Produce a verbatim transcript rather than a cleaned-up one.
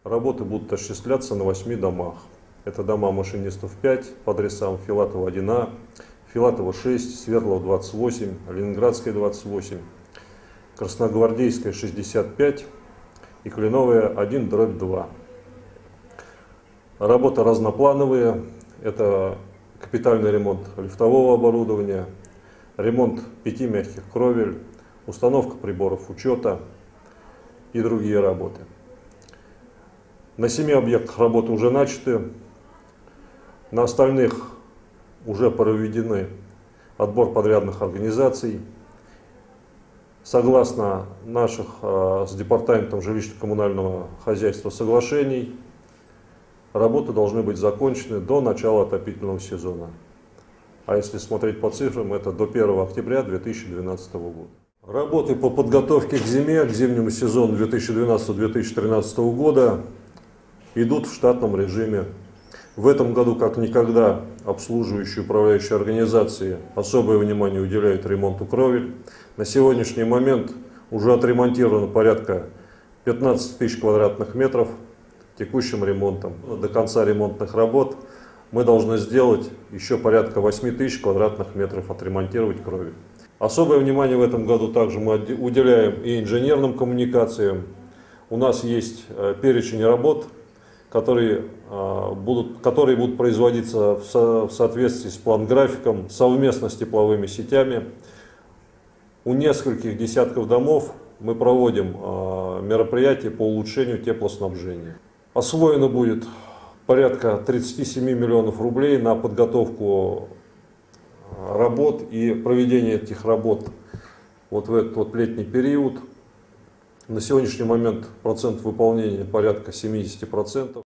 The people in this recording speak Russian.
Работы будут осуществляться на восьми домах. Это дома машинистов пять по адресам Филатова один А, Филатова шесть, Свердлова двадцать восемь, Ленинградская двадцать восемь, Красногвардейская шестьдесят пять и Кленовая один дробь два. Работы разноплановые. Это капитальный ремонт лифтового оборудования, ремонт пяти мягких кровель, установка приборов учета и другие работы. На семи объектах работы уже начаты, на остальных уже проведены отбор подрядных организаций. Согласно наших э, с Департаментом жилищно-коммунального хозяйства соглашений, работы должны быть закончены до начала отопительного сезона. А если смотреть по цифрам, это до первого октября две тысячи двенадцатого года. Работы по подготовке к зиме, к зимнему сезону две тысячи двенадцатого — две тысячи тринадцатого года идут в штатном режиме. В этом году, как никогда, обслуживающие управляющие организации особое внимание уделяют ремонту кровель. На сегодняшний момент уже отремонтировано порядка пятнадцати тысяч квадратных метров текущим ремонтом. До конца ремонтных работ мы должны сделать еще порядка восьми тысяч квадратных метров, отремонтировать кровель. Особое внимание в этом году также мы уделяем и инженерным коммуникациям. У нас есть перечень работ, которые будут, которые будут производиться в, со, в соответствии с план-графиком совместно с тепловыми сетями. У нескольких десятков домов мы проводим мероприятия по улучшению теплоснабжения. Освоено будет порядка тридцати семи миллионов рублей на подготовку работ и проведение этих работ вот в этот вот летний период. На сегодняшний момент процент выполнения порядка семидесяти процентов.